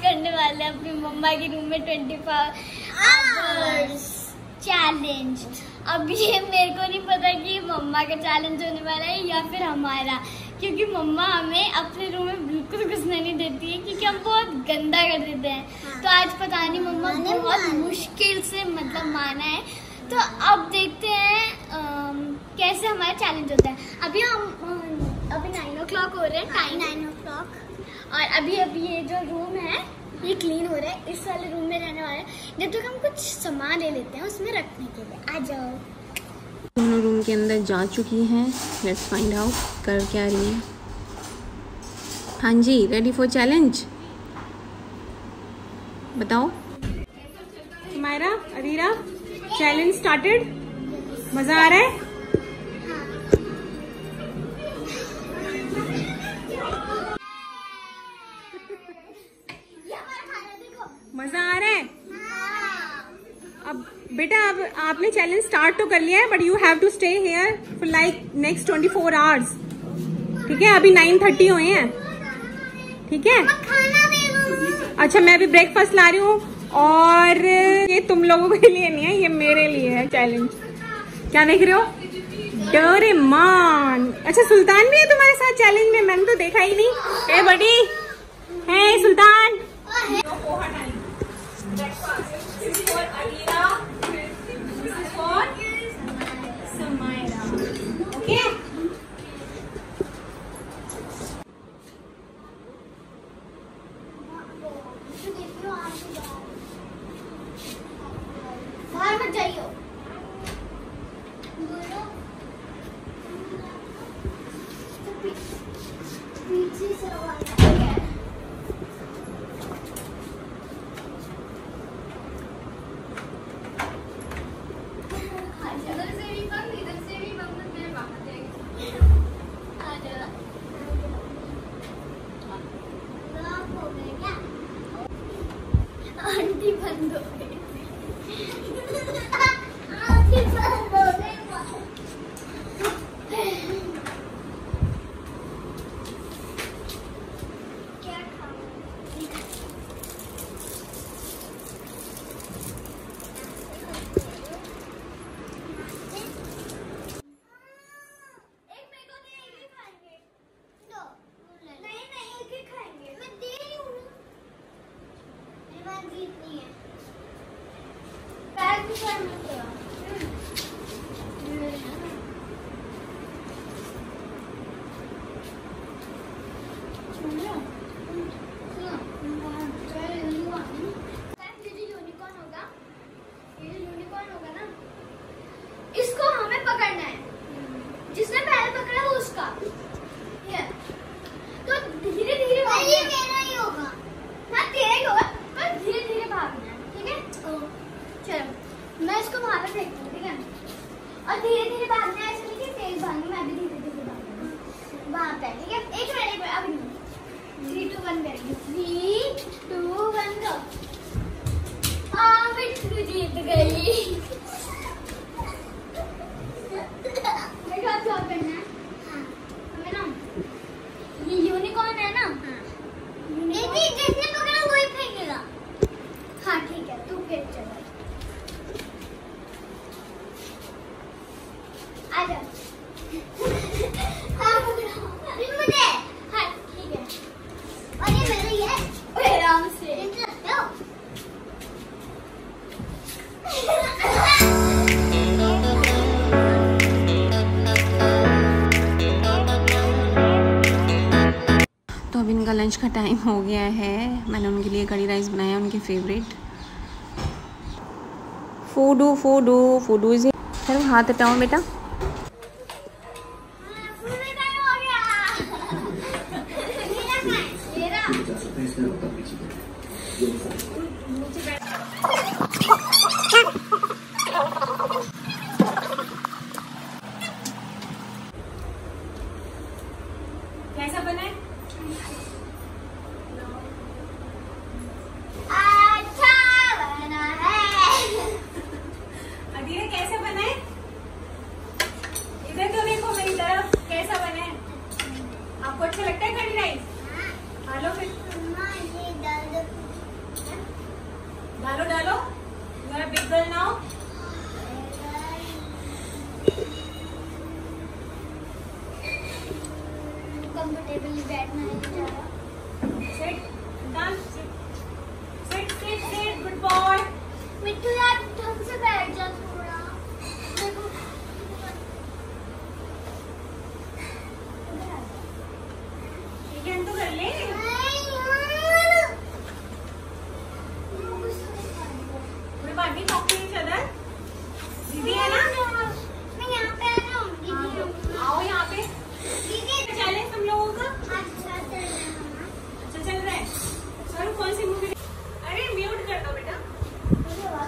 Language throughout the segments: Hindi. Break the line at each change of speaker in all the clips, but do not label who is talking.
करने वाले हैं अपनी मम्मा के रूम में 24 आवर्स चैलेंज। अब ये मेरे को नहीं पता कि मम्मा का चैलेंज होने वाला है या फिर हमारा, क्योंकि मम्मा हमें अपने रूम में बिल्कुल घुसने नहीं देती है क्योंकि हम बहुत गंदा कर देते हैं। हाँ। तो आज पता नहीं मम्मा बहुत मुश्किल से मतलब माना है। तो अब देखते हैं कैसे हमारा चैलेंज होता है। अभी 9 o'clock हो रहे हैं, टाइम 9 o'clock। और अभी ये जो रूम है ये क्लीन हो रहा है। इस वाले रूम में रहने वाले जब तक हम कुछ सामान ले लेते हैं उसमें रखने के लिए। आ जाओ।
दोनों रूम के अंदर जा चुकी हैं। लेट्स फाइंड आउट कर क्या रही है। हाँ जी, रेडी फॉर चैलेंज? बताओ। Myra, Adira, challenge started. मजा आ रहा है? मजा आ रहा है? अब बेटा, अब आपने चैलेंज स्टार्ट तो कर लिया है, but you have to stay here for like next 24 hours. ठीक है? अभी 9:30 हुए हैं। ठीक है? अच्छा, मैं अभी ब्रेकफास्ट ला रही हूँ और ये तुम लोगों के लिए नहीं है, ये मेरे लिए है चैलेंज। क्या देख रहे हो? डोरेमोन। अच्छा, सुल्तान भी है तुम्हारे साथ चैलेंज में? मैंने तो देखा ही नहीं। ए बडी, हे सुल्तान।
बाहर मत जाइयो। पीछे से आंटी बंद हो गई। इसको हमें पकड़ना है, जिसने पहले पकड़ा वो उसका। तो धीरे धीरे ये मेरा ही होगा। हाँ, तेरा ही होगा, पर धीरे धीरे भागना है। ठीक है? चलो, मैं इसको बाहर फेंकती हूँ। ठीक है? और धीरे धीरे भागना है, ऐसे नहीं कि तेज भागना, मैं भी धीरे धीरे भागना वहां पे। ठीक है? एक मिनट, अभी 3, 2, 1 करेंगे। 3, 2, 1 go। मिट्टू जीत गई। क्या करना है? हमें ना ये यूनिकॉर्न है ना, जिसने पकड़ा वही फेंकेगा। हाँ ठीक है, तू फेंक। चलो आ जा। मुझे हाँ ठीक है। और ये मेरा ही है। आराम से
तो अब इनका लंच का टाइम हो गया है। मैंने उनके लिए कड़ी राइस बनाया, उनके फेवरेट। फूडू इज। चलो हाथ हटाओ बेटा। कैसा बना है?
अच्छा बना है।
अदीरा कैसा बना है? इधर तो देखो मेरी तरफ, कैसा बना है? आपको अच्छा लगता है कड़ी राइस? हेलो फिर।
ये दाल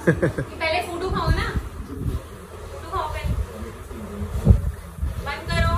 पहले फूडू खाओ ना, फूडू खाओ पहले। बंद करो।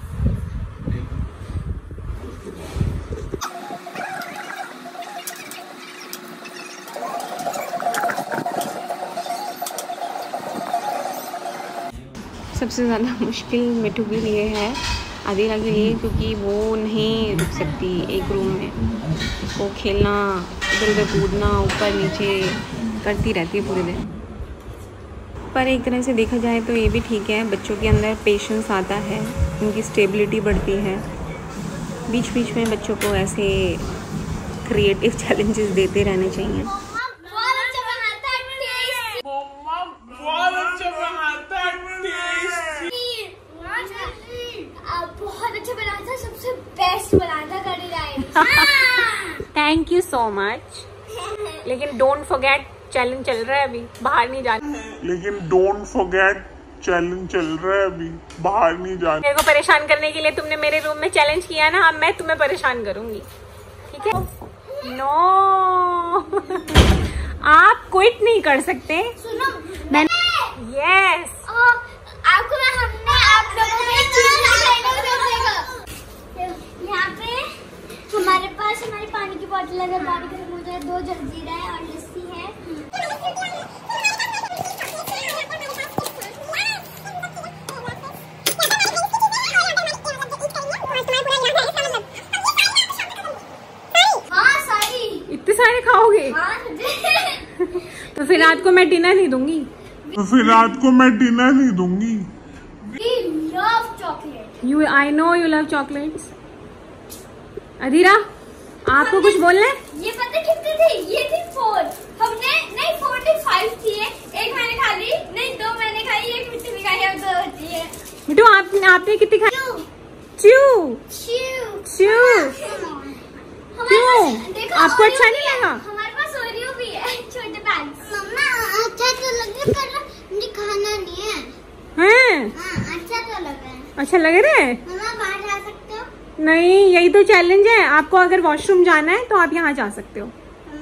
सबसे ज़्यादा मुश्किल मिठू के लिए है, आदिरा के लिए, क्योंकि वो नहीं रुक सकती एक रूम में। वो खेलना, इधर उधर कूदना, ऊपर नीचे करती रहती है पूरे दिन। पर एक तरह से देखा जाए तो ये भी ठीक है, बच्चों के अंदर पेशेंस आता है, उनकी स्टेबिलिटी बढ़ती है। बीच बीच में बच्चों को ऐसे क्रिएटिव चैलेंजेस देते रहने चाहिए। Thank you so much. लेकिन डोंट फॉरगेट चैलेंज चल रहा है अभी, बाहर नहीं जाना। मेरे को परेशान करने के लिए तुमने मेरे रूम में चैलेंज किया ना, अब मैं तुम्हें परेशान करूंगी, ठीक है? नो आप क्विट नहीं कर सकते।
सुनो,
मैंने यस
आपको हमने आप लोगों में यहाँ पे हमारे पास हमारी पानी की बोतल है, पानी खत्म हो जाए, 2 जलजीरा है और लस्सी है। हाँ सारी।
इतने सारे खाओगे?
हाँ
तो फिर रात को मैं डिनर नहीं दूंगी।
We love chocolate.
I know you love chocolates. अधीरा, आपको कुछ बोलना है?
ये पता कितनी थी? ये थी 4। हमने नहीं 4 थी, 5 थी। एक मैंने खा ली, नहीं 2 मैंने खाई, एक मिट्टी में खाई, अब 2 बची है।
मिट्टू आपने कितनी खाई? 2। क्यों? आपको अच्छा नहीं लगा?
हमारे पास ओरियो भी है, छोटे बैग। मम्मा अच्छा तो लगे पर मुझे खाना नहीं है।
हैं?
हाँ अच्छा तो लगा है।
अच्छा लग रहा है?
मम्मा बाहर जा सकते हो?
नहीं, यही तो चैलेंज है। आपको अगर वॉशरूम जाना है तो आप यहाँ जा सकते हो।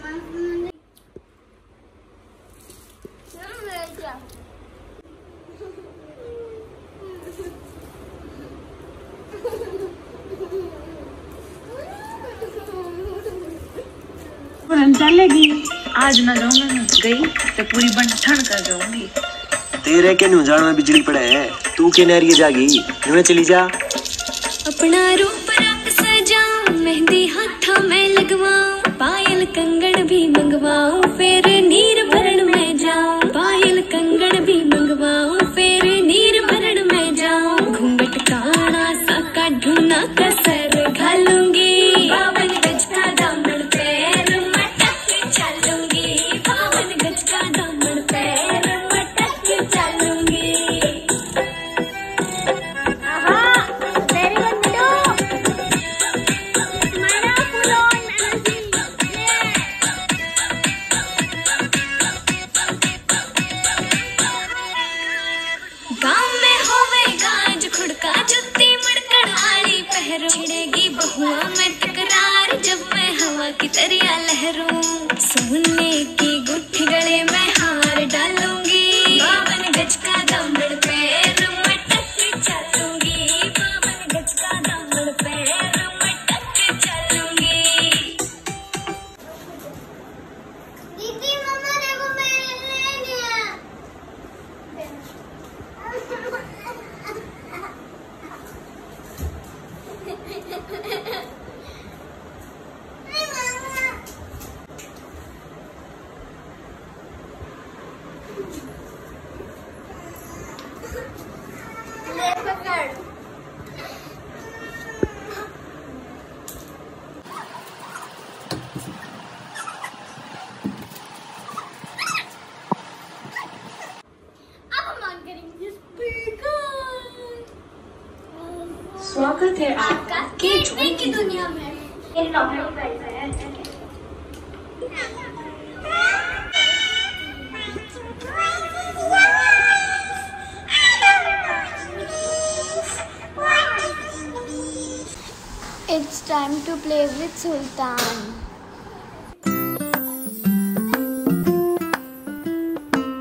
चलेगी आज ना जाऊंगा, मैं गई तो पूरी बंठन कर जाऊंगी।
तेरे के नुजान में बिजली पड़े है, तू के नहरिए जागी, नुए चली जा।
अपना रूप रंग सजाऊं, मेहंदी हाथों में लगवाऊं, पायल कंगन भी मंगवाऊं, फिर नीर भरण में जाऊं। पायल कंगन भी मंगवाऊं, फिर नीर भरण में जाऊं। घूंघट काना सा का ढूना कसर घालूंगी, 52 गज का दामन पैर मटक चलूंगी, 52 गज का दामन पैर मटक चलूंगी। गाँव में होवे गाज खुड़का जुत्ती मड़कड़ वाली पहरो, छिड़ेगी बहुआ में तकरार जब मैं हवा की तरिया लहरूं। सोने की गुत्थी गले में हार डालूंगी, 52 गज का दामन पैर मटक चलूंगी, 52 गज का दामन पैर मटक चलूंगी।
दीदी मम्मा देखो मैंने ले लिया। ले पकड़। अब हम ऑन करेंगे स्पीकर।
स्वागत है
आपका केक की दुनिया में। एक टॉपिक बैठा है। It's time to play with Sultan.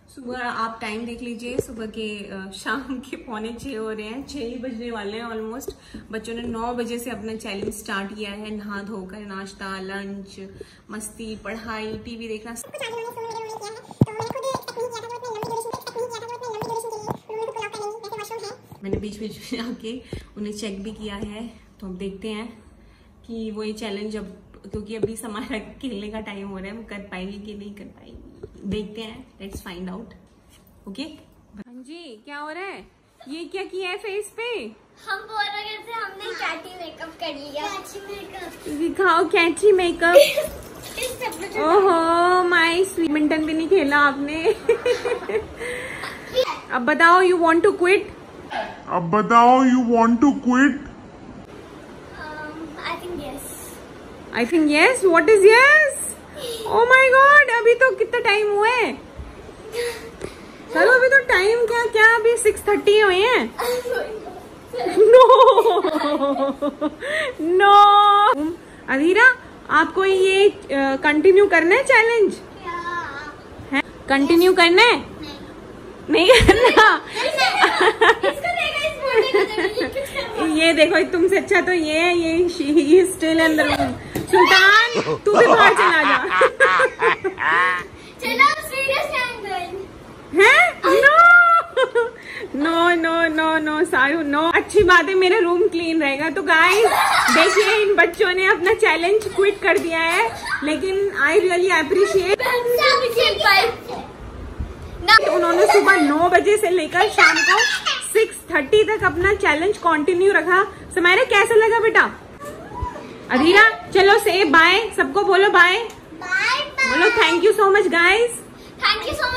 सुबह आप टाइम देख लीजिए, सुबह के शाम के 5:45 हो रहे हैं, 6 ही बजने वाले हैं ऑलमोस्ट। बच्चों ने 9 बजे से अपना चैलेंज स्टार्ट किया है, नहा धोकर, नाश्ता, लंच, मस्ती, पढ़ाई, टीवी देखना। मैंने बीच बीच में आके उन्हें चेक भी किया है, तो अब देखते हैं कि वो ये चैलेंज, अब क्योंकि अभी हमारा खेलने का टाइम हो रहा है, वो कर पाएंगे कि नहीं कर पाएंगे, देखते हैं। Let's find out. ओके हाँ जी, क्या हो रहा है? ये क्या किया है फेस पे?
हम बोल रहे थे हमने कैटी मेकअप कर लिया।
दिखाओ कैची मेकअप। ओहो माय स्वीट, बैडमिंटन भी नहीं खेला आपने। अब बताओ, यू वांट टू क्विट?
अब बताओ, you want to quit?
I think yes. What is yes? Oh my God, अभी तो कितना टाइम हुआ है? चलो अभी तो टाइम क्या क्या, अभी 6:30 हुए हैं। नो अधीरा, आपको ये कंटिन्यू करना है चैलेंज? है कंटिन्यू करना है? नहीं करना। ये देखो, तुमसे अच्छा तो ये है, ये still in the room. Sultan तू भी बाहर चला जा।
चलो सीरियस
है? No no no no Saru, no. अच्छी बात है, मेरा रूम क्लीन रहेगा। तो गाइस देखिए, इन बच्चों ने अपना चैलेंज क्विट कर दिया है, लेकिन आई रियली अप्रिशिएट। उन्होंने सुबह 9 बजे से लेकर शाम को 6:30 तक अपना चैलेंज कंटिन्यू रखा। समारे कैसा लगा बेटा? अधीरा चलो से बाय, सबको बोलो बाय।
बाय
बोलो thank you so much guys.
Thank you so